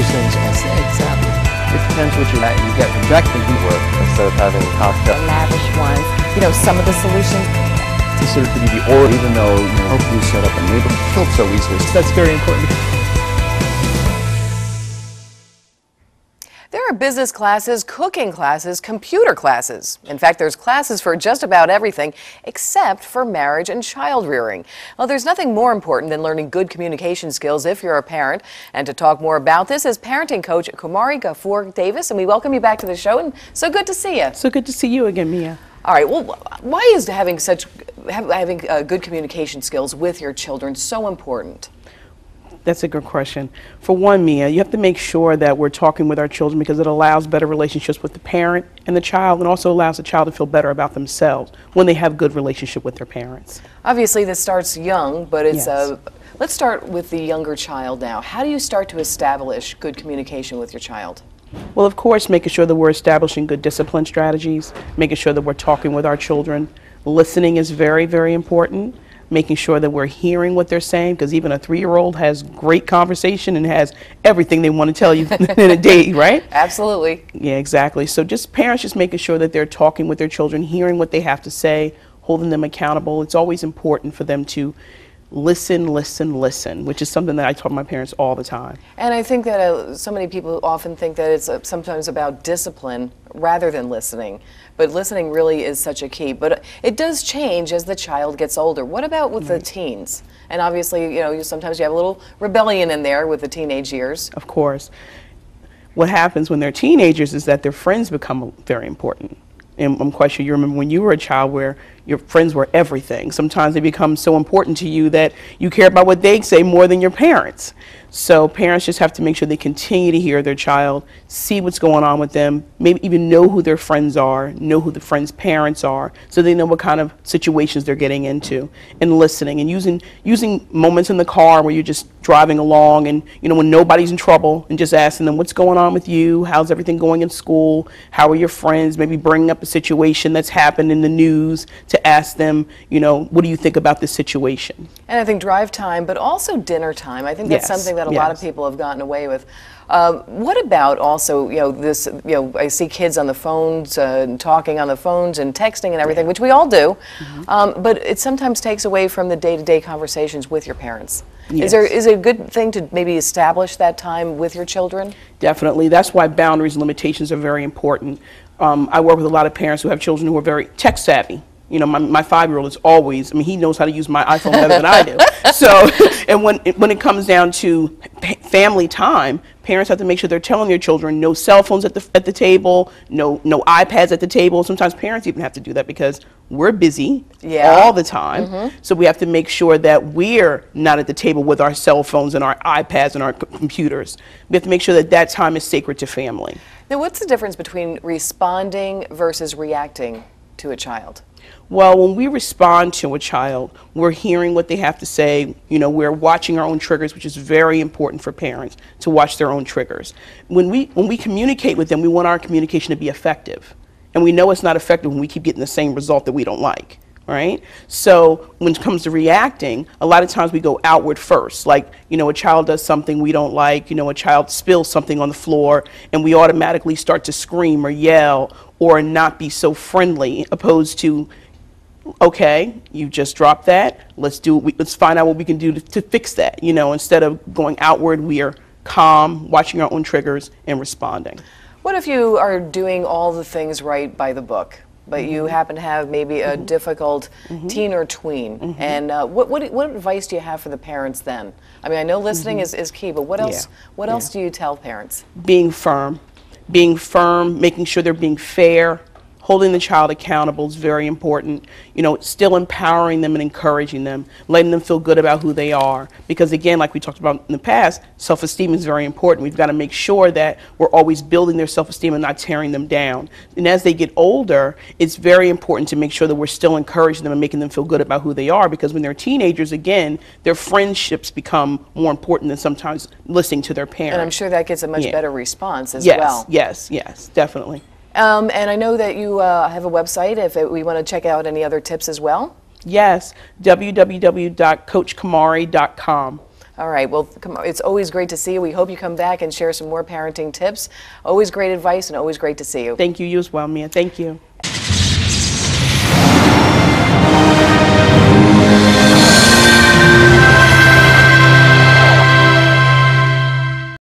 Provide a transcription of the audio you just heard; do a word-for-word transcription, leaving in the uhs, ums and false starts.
solutions and say exactly. It depends what you like. You get rejected. You work instead of having cocktail. Lavish ones. You know, some of the solutions. Considered to be the or even though, you know, you set up a neighborhood killed so easily. So that's very important. There are business classes, cooking classes, computer classes. In fact, there's classes for just about everything except for marriage and child rearing. Well, there's nothing more important than learning good communication skills if you're a parent. And to talk more about this is parenting coach Kumari Gafoor Davis, and we welcome you back to the show, and so good to see you. So good to see you again, Mia. All right, well, why is having such having uh, good communication skills with your children so important? That's a good question. For one, Mia, you have to make sure that we're talking with our children because it allows better relationships with the parent and the child, and also allows the child to feel better about themselves when they have good relationship with their parents. Obviously, this starts young, but it's Yes. uh, let's start with the younger child now. How do you start to establish good communication with your child? Well, of course, making sure that we're establishing good discipline strategies, making sure that we're talking with our children. Listening is very, very important. Making sure that we're hearing what they're saying, because even a three-year-old has great conversation and has everything they want to tell you in a day, right? Absolutely. Yeah, exactly. So just parents just making sure that they're talking with their children, hearing what they have to say, holding them accountable. It's always important for them to listen, listen, listen, which is something that I taught my parents all the time. And I think that uh, so many people often think that it's uh, sometimes about discipline rather than listening. But listening really is such a key. But it does change as the child gets older. What about with Right. the teens? And obviously, you know, you, sometimes you have a little rebellion in there with the teenage years. Of course. What happens when they're teenagers is that their friends become very important. And I'm quite sure you remember when you were a child where your friends were everything. Sometimes they become so important to you that you care about what they say more than your parents. So parents just have to make sure they continue to hear their child, see what's going on with them, maybe even know who their friends are, know who the friends' parents are, so they know what kind of situations they're getting into, and listening and using using moments in the car where you're just driving along and, you know, when nobody's in trouble, and just asking them what's going on with you, how's everything going in school, how are your friends, maybe bringing up a situation that's happened in the news to ask them, you know, what do you think about this situation? And I think drive time, but also dinner time. I think that's Yes, something that a lot of yes. people have gotten away with. Um, what about also, you know, this, you know, I see kids on the phones uh, and talking on the phones and texting and everything, which we all do, Mm-hmm. um, but it sometimes takes away from the day-to-day conversations with your parents. Is Yes. there is it a good thing to maybe establish that time with your children? Definitely. That's why boundaries and limitations are very important. Um, I work with a lot of parents who have children who are very tech savvy. You know, my, my five-year-old is always, I mean, he knows how to use my iPhone better than I do. So, and when it, when it comes down to pa- family time, parents have to make sure they're telling their children no cell phones at the, at the table, no, no iPads at the table. Sometimes parents even have to do that because we're busy Yeah. all the time. So we have to make sure that we're not at the table with our cell phones and our iPads and our c- computers. We have to make sure that that time is sacred to family. Now, what's the difference between responding versus reacting to a child? Well, when we respond to a child, we're hearing what they have to say. You know, we're watching our own triggers, which is very important for parents to watch their own triggers. When we when we communicate with them, we want our communication to be effective. And we know it's not effective when we keep getting the same result that we don't like, right? So when it comes to reacting, a lot of times we go outward first. Like, you know, a child does something we don't like, you know, a child spills something on the floor, and we automatically start to scream or yell or not be so friendly, opposed to, okay, you just dropped that, let's do we, let's find out what we can do to, to fix that. You know, instead of going outward, we are calm, watching our own triggers and responding. What if you are doing all the things right by the book, but Mm-hmm. you happen to have maybe a difficult teen or tween? Mm-hmm. And uh, what, what what advice do you have for the parents then? I mean, I know listening is, is key, but what else Yeah. what Yeah. else do you tell parents? Being firm, being firm, making sure they're being fair, holding the child accountable is very important. You know, still empowering them and encouraging them, letting them feel good about who they are. Because again, like we talked about in the past, self-esteem is very important. We've got to make sure that we're always building their self-esteem and not tearing them down. And as they get older, it's very important to make sure that we're still encouraging them and making them feel good about who they are. Because when they're teenagers, again, their friendships become more important than sometimes listening to their parents. And I'm sure that gets a much Yeah. better response as yes, well. Yes, yes, definitely. Um, and I know that you uh, have a website if it, we want to check out any other tips as well. Yes, w w w dot coach kumari dot com. All right, well, come on. It's always great to see you. We hope you come back and share some more parenting tips. Always great advice and always great to see you. Thank you, you as well, Mia. Thank you.